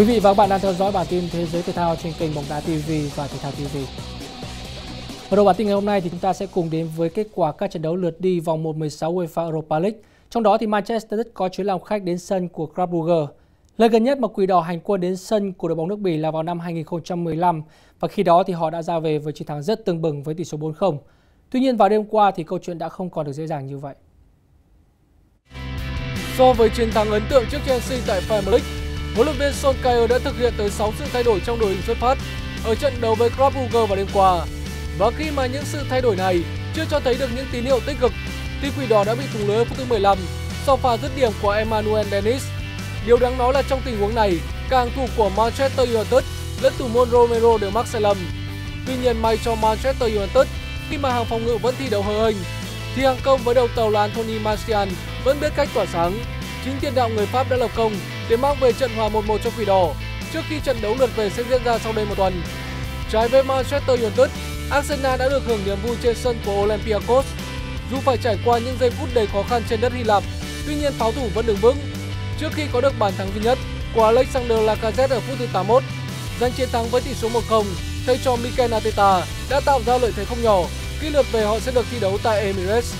Quý vị và các bạn đang theo dõi bản tin Thế giới thể thao trên kênh Bóng đá TV và Thể thao TV. Mở đầu bản tin ngày hôm nay thì chúng ta sẽ cùng đến với kết quả các trận đấu lượt đi vòng 1/16 UEFA Europa League. Trong đó thì Manchester United có chuyến làm khách đến sân của Club Brugge. Lần gần nhất mà Quỷ Đỏ hành quân đến sân của đội bóng nước Bỉ là vào năm 2015 và khi đó thì họ đã ra về với chiến thắng rất tưng bừng với tỷ số 4-0. Tuy nhiên vào đêm qua thì câu chuyện đã không còn được dễ dàng như vậy. So với chiến thắng ấn tượng trước Chelsea tại Premier League, huấn luyện viên Solskjaer đã thực hiện tới 6 sự thay đổi trong đội hình xuất phát ở trận đấu với Club Brugge vào đêm qua. Và khi mà những sự thay đổi này chưa cho thấy được những tín hiệu tích cực, thì Quỷ Đỏ đã bị thủng lưới ở phút thứ 15 sau pha dứt điểm của Emmanuel Dennis. Điều đáng nói là trong tình huống này, cả hàng thủ của Manchester United lẫn thủ môn Romero đều mắc sai lầm. Tuy nhiên may cho Manchester United, khi mà hàng phòng ngự vẫn thi đấu hờ hênh, thì hàng công với đầu tàu là Anthony Martial vẫn biết cách tỏa sáng. Chính tiền đạo người Pháp đã lập công để mang về trận hòa 1-1 cho Quỷ Đỏ trước khi trận đấu lượt về sẽ diễn ra sau đây một tuần. Trái với Manchester United, Arsenal đã được hưởng niềm vui trên sân của Olympiacos. Dù phải trải qua những giây phút đầy khó khăn trên đất Hy Lạp, tuy nhiên pháo thủ vẫn đứng vững trước khi có được bàn thắng duy nhất của Alexander Lacazette ở phút thứ 81. Giành chiến thắng với tỷ số 1-0 thay cho Mikel Arteta đã tạo ra lợi thế không nhỏ khi lượt về họ sẽ được thi đấu tại Emirates.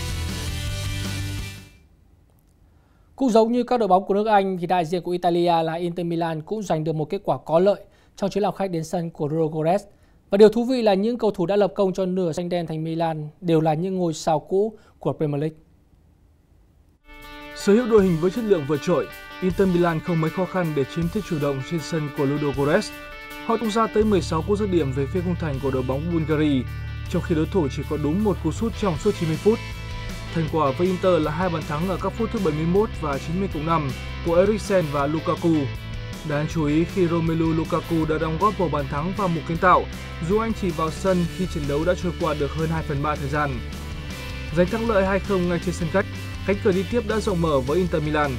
Cũng giống như các đội bóng của nước Anh thì đại diện của Italia là Inter Milan cũng giành được một kết quả có lợi trong chuyến làm khách đến sân của Ludogorets. Và điều thú vị là những cầu thủ đã lập công cho nửa xanh đen thành Milan đều là những ngôi sao cũ của Premier League. Sở hữu đội hình với chất lượng vượt trội, Inter Milan không mấy khó khăn để chiếm thế chủ động trên sân của Ludogorets. Họ tung ra tới 16 cú dứt điểm về phía khung thành của đội bóng Bulgaria, trong khi đối thủ chỉ có đúng một cú sút trong suốt 90 phút. Thành quả với Inter là 2 bàn thắng ở các phút thứ 71 và 90+5 của Eriksen và Lukaku. Đáng chú ý khi Romelu Lukaku đã đóng góp một bàn thắng và một kiến tạo, dù anh chỉ vào sân khi trận đấu đã trôi qua được hơn 2/3 thời gian. Giành thắng lợi 2-0 ngay trên sân khách, cánh cửa đi tiếp đã rộng mở với Inter Milan.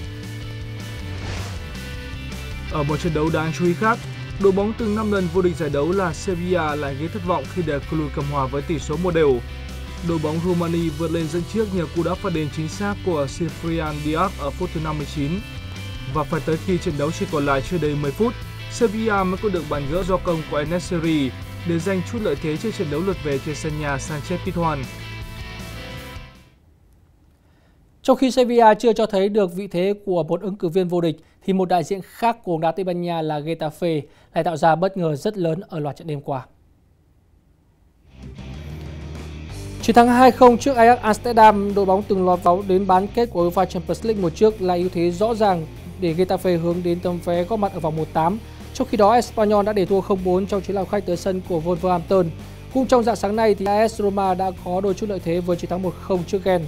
Ở một trận đấu đáng chú ý khác, đội bóng từng 5 lần vô địch giải đấu là Sevilla lại gây thất vọng khi để Cluj cầm hòa với tỷ số 1-1. Đội bóng Romani vượt lên dẫn trước nhờ cú đá phạt đền chính xác của Ciprian Diaz ở phút thứ 59. Và phải tới khi trận đấu chỉ còn lại chưa đầy 10 phút, Sevilla mới có được bàn gỡ do công của En-Nesyri để giành chút lợi thế trước trận đấu lượt về trên sân nhà Sanchez Pizjuan. Trong khi Sevilla chưa cho thấy được vị thế của một ứng cử viên vô địch, thì một đại diện khác của bóng đá Tây Ban Nha là Getafe lại tạo ra bất ngờ rất lớn ở loạt trận đêm qua. Chiến thắng 2-0 trước Ajax Amsterdam, đội bóng từng lọt vào đến bán kết của UEFA Champions League một trước là ưu thế rõ ràng để Getafe hướng đến tấm vé góp mặt ở vòng 1/8. Trong khi đó, Espanyol đã để thua 0-4 trong chuyến làm khách tới sân của Wolverhampton. Cũng trong rạng sáng nay thì AS Roma đã có đôi chút lợi thế với chiến thắng 1-0 trước Genk.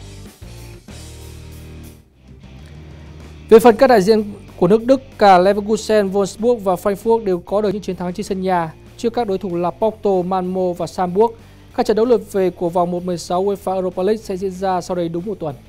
Về phần các đại diện của nước Đức, cả Leverkusen, Wolfsburg và Frankfurt đều có được những chiến thắng trên sân nhà trước các đối thủ là Porto, Malmo và Salzburg. Các trận đấu lượt về của vòng 1/16 UEFA Europa League sẽ diễn ra sau đây đúng một tuần.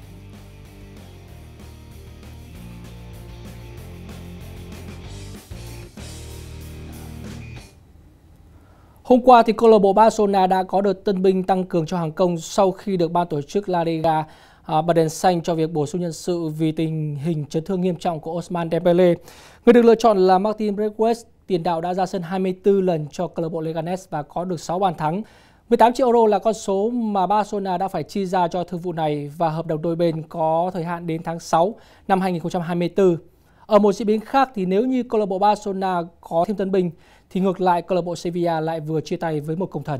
Hôm qua thì câu lạc bộ Barcelona đã có đợt tân binh tăng cường cho hàng công sau khi được ban tổ chức La Liga bật đèn xanh cho việc bổ sung nhân sự vì tình hình chấn thương nghiêm trọng của Ousmane Dembélé. Người được lựa chọn là Martin Braithwaite, tiền đạo đã ra sân 24 lần cho câu lạc bộ Leganes và có được 6 bàn thắng. 18 triệu euro là con số mà Barcelona đã phải chi ra cho thương vụ này và hợp đồng đôi bên có thời hạn đến tháng 6 năm 2024. Ở một diễn biến khác thì nếu như câu lạc bộ Barcelona có thêm tân binh thì ngược lại câu lạc bộ Sevilla lại vừa chia tay với một công thần.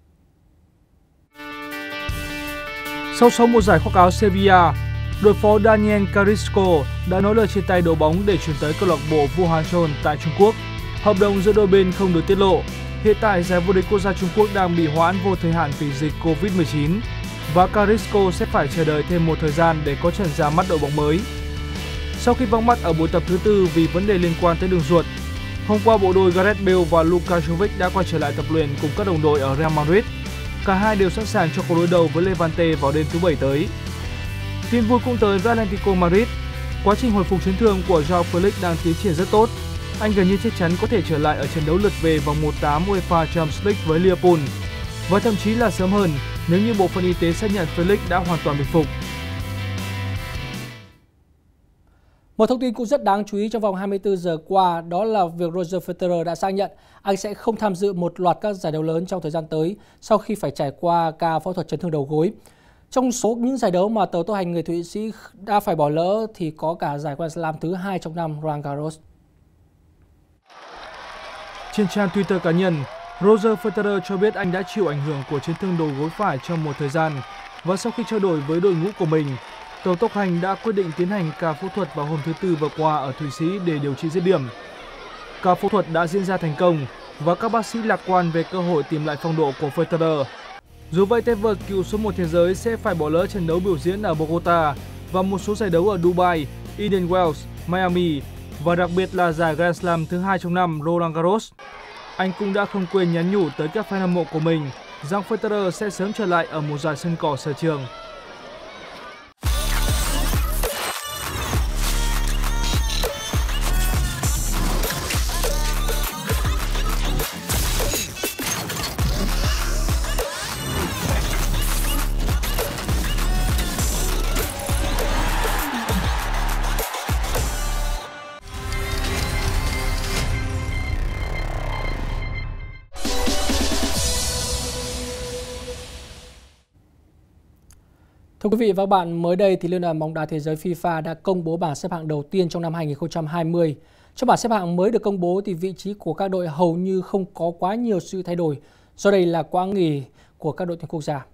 Sau 6 mùa giải khoác áo Sevilla, đội phó Daniel Carrasco đã nói lời chia tay đội bóng để chuyển tới câu lạc bộ Vuhachon tại Trung Quốc. Hợp đồng giữa đôi bên không được tiết lộ. Hiện tại giải vô địch quốc gia Trung Quốc đang bị hoãn vô thời hạn vì dịch Covid-19 và Carrasco sẽ phải chờ đợi thêm một thời gian để có trận ra mắt đội bóng mới. Sau khi vắng mắt ở buổi tập thứ 4 vì vấn đề liên quan tới đường ruột, hôm qua bộ đôi Gareth Bale và Luka Jovic đã quay trở lại tập luyện cùng các đồng đội ở Real Madrid. Cả hai đều sẵn sàng cho cuộc đối đầu với Levante vào đêm thứ Bảy tới. Tin vui cũng tới với Atlético Madrid. Quá trình hồi phục chấn thương của Joao Felix đang tiến triển rất tốt. Anh gần như chắc chắn có thể trở lại ở trận đấu lượt về vòng 1/8 UEFA Champions League với Liverpool. Và thậm chí là sớm hơn nếu như bộ phận y tế xác nhận Felix đã hoàn toàn bình phục. Một thông tin cũng rất đáng chú ý trong vòng 24 giờ qua đó là việc Roger Federer đã xác nhận anh sẽ không tham dự một loạt các giải đấu lớn trong thời gian tới sau khi phải trải qua ca phẫu thuật chấn thương đầu gối. Trong số những giải đấu mà tàu tốc hành người Thụy Sĩ đã phải bỏ lỡ thì có cả giải Grand Slam thứ 2 trong năm Roland Garros. Trên trang Twitter cá nhân, Roger Federer cho biết anh đã chịu ảnh hưởng của chấn thương đầu gối phải trong một thời gian và sau khi trao đổi với đội ngũ của mình, tàu tốc hành đã quyết định tiến hành ca phẫu thuật vào hôm thứ Tư vừa qua ở Thụy Sĩ để điều trị dứt điểm. Ca phẫu thuật đã diễn ra thành công và các bác sĩ lạc quan về cơ hội tìm lại phong độ của Federer. Dù vậy, tay vợt cựu số 1 thế giới sẽ phải bỏ lỡ trận đấu biểu diễn ở Bogota và một số giải đấu ở Dubai, Indian Wells, Miami và đặc biệt là giải Grand Slam thứ 2 trong năm Roland Garros. Anh cũng đã không quên nhắn nhủ tới các fan hâm mộ của mình rằng Federer sẽ sớm trở lại ở một giải sân cỏ sở trường. Thưa quý vị và các bạn, mới đây thì Liên đoàn bóng đá thế giới FIFA đã công bố bảng xếp hạng đầu tiên trong năm 2020. Trong bảng xếp hạng mới được công bố thì vị trí của các đội hầu như không có quá nhiều sự thay đổi, do đây là quãng nghỉ của các đội tuyển quốc gia.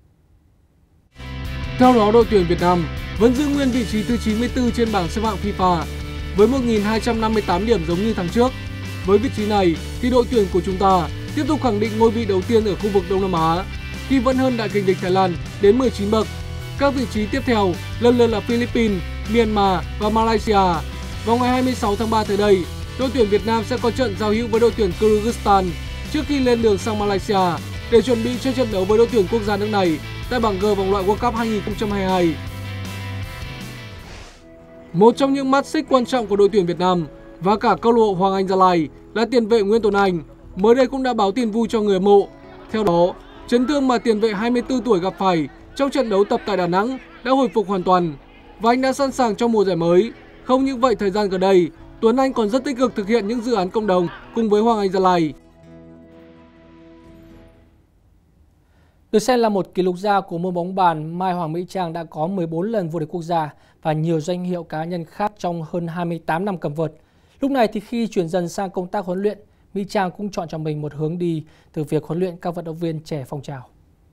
Theo đó, đội tuyển Việt Nam vẫn giữ nguyên vị trí thứ 94 trên bảng xếp hạng FIFA với 1.258 điểm giống như tháng trước. Với vị trí này thì đội tuyển của chúng ta tiếp tục khẳng định ngôi vị đầu tiên ở khu vực Đông Nam Á khi vẫn hơn đại kình địch Thái Lan đến 19 bậc. Các vị trí tiếp theo lần lượt là Philippines, Myanmar và Malaysia. Vào ngày 26 tháng 3 tới đây, đội tuyển Việt Nam sẽ có trận giao hữu với đội tuyển Kyrgyzstan trước khi lên đường sang Malaysia để chuẩn bị cho trận đấu với đội tuyển quốc gia nước này tại bảng G vòng loại World Cup 2022. Một trong những mắt xích quan trọng của đội tuyển Việt Nam và cả câu lạc bộ Hoàng Anh Gia Lai là tiền vệ Nguyễn Tuấn Anh mới đây cũng đã báo tin vui cho người hâm mộ. Theo đó, chấn thương mà tiền vệ 24 tuổi gặp phải trong trận đấu tập tại Đà Nẵng đã hồi phục hoàn toàn và anh đã sẵn sàng cho mùa giải mới. Không những vậy, thời gian gần đây, Tuấn Anh còn rất tích cực thực hiện những dự án cộng đồng cùng với Hoàng Anh Gia Lai. Được xem là một kỷ lục gia của môn bóng bàn, Mai Hoàng Mỹ Trang đã có 14 lần vô địch quốc gia và nhiều danh hiệu cá nhân khác trong hơn 28 năm cầm vợt. Lúc này thì khi chuyển dần sang công tác huấn luyện, Mỹ Trang cũng chọn cho mình một hướng đi từ việc huấn luyện các vận động viên trẻ phong trào.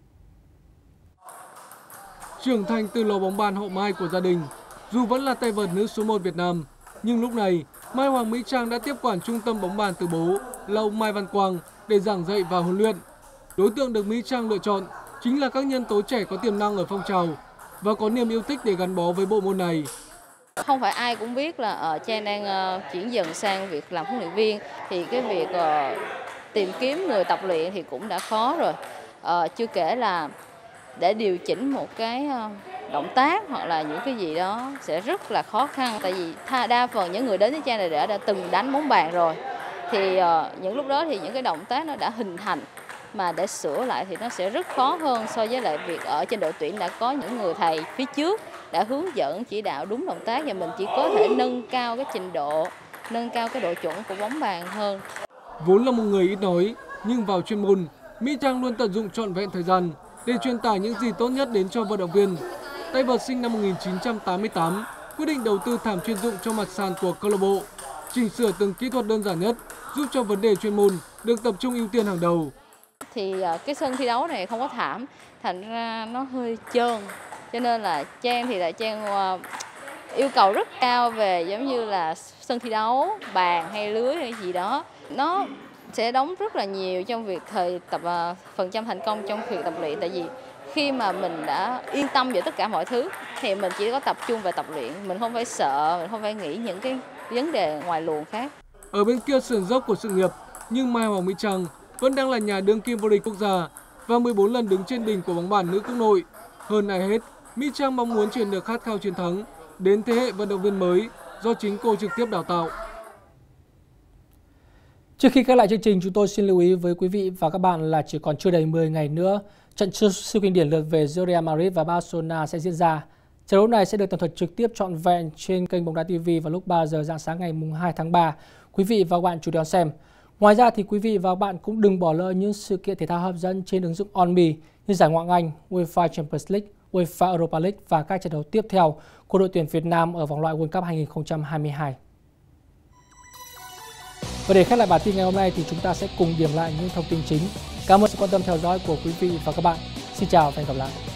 Trưởng thành từ lò bóng bàn hậu Mai của gia đình, dù vẫn là tay vợt nữ số 1 Việt Nam, nhưng lúc này Mai Hoàng Mỹ Trang đã tiếp quản trung tâm bóng bàn từ bố là ông Mai Văn Quang để giảng dạy và huấn luyện. Đối tượng được Mỹ Trang lựa chọn chính là các nhân tố trẻ có tiềm năng ở phong trào và có niềm yêu thích để gắn bó với bộ môn này. Không phải ai cũng biết là Trang đang chuyển dần sang việc làm huấn luyện viên, thì cái việc tìm kiếm người tập luyện thì cũng đã khó rồi. Chưa kể là để điều chỉnh một cái động tác hoặc là những cái gì đó sẽ rất là khó khăn, tại vì đa phần những người đến với Trang này đã từng đánh bóng bàn rồi, thì những lúc đó thì những cái động tác nó đã hình thành, mà để sửa lại thì nó sẽ rất khó hơn so với lại việc ở trên đội tuyển đã có những người thầy phía trước đã hướng dẫn chỉ đạo đúng động tác, và mình chỉ có thể nâng cao cái trình độ, nâng cao cái độ chuẩn của bóng bàn hơn. Vốn là một người ít nói, nhưng vào chuyên môn, Mỹ Trang luôn tận dụng trọn vẹn thời gian để truyền tải những gì tốt nhất đến cho vận động viên. Tay vợt sinh năm 1988 quyết định đầu tư thảm chuyên dụng cho mặt sàn của câu lạc bộ, chỉnh sửa từng kỹ thuật đơn giản nhất, giúp cho vấn đề chuyên môn được tập trung ưu tiên hàng đầu. Thì cái sân thi đấu này không có thảm, thành ra nó hơi trơn, cho nên là Trang thì là Trang yêu cầu rất cao về giống như là sân thi đấu, bàn hay lưới hay gì đó. Nó sẽ đóng rất là nhiều trong việc phần trăm thành công trong việc tập luyện, tại vì khi mà mình đã yên tâm về tất cả mọi thứ thì mình chỉ có tập trung về tập luyện, mình không phải sợ, mình không phải nghĩ những cái vấn đề ngoài luồng khác. Ở bên kia sườn dốc của sự nghiệp, nhưng Mai Hoàng Mỹ Trang vẫn đang là nhà đương kim vô địch quốc gia và 14 lần đứng trên đỉnh của bóng bàn nữ quốc nội. Hơn ai hết, Mỹ Trang mong muốn truyền được khát khao chiến thắng đến thế hệ vận động viên mới do chính cô trực tiếp đào tạo. Trước khi khép lại chương trình, chúng tôi xin lưu ý với quý vị và các bạn là chỉ còn chưa đầy 10 ngày nữa, trận siêu kinh điển lượt về giữa Real Madrid và Barcelona sẽ diễn ra. Trận đấu này sẽ được tường thuật trực tiếp trọn vẹn trên kênh Bóng Đá TV vào lúc 3 giờ rạng sáng ngày 2 tháng 3. Quý vị và các bạn chú ý đón xem. Ngoài ra thì quý vị và các bạn cũng đừng bỏ lỡ những sự kiện thể thao hấp dẫn trên ứng dụng OnMe như giải Ngoại hạng Anh, UEFA Champions League, UEFA Europa League và các trận đấu tiếp theo của đội tuyển Việt Nam ở vòng loại World Cup 2022. Và để khép lại bản tin ngày hôm nay thì chúng ta sẽ cùng điểm lại những thông tin chính. Cảm ơn sự quan tâm theo dõi của quý vị và các bạn. Xin chào và hẹn gặp lại.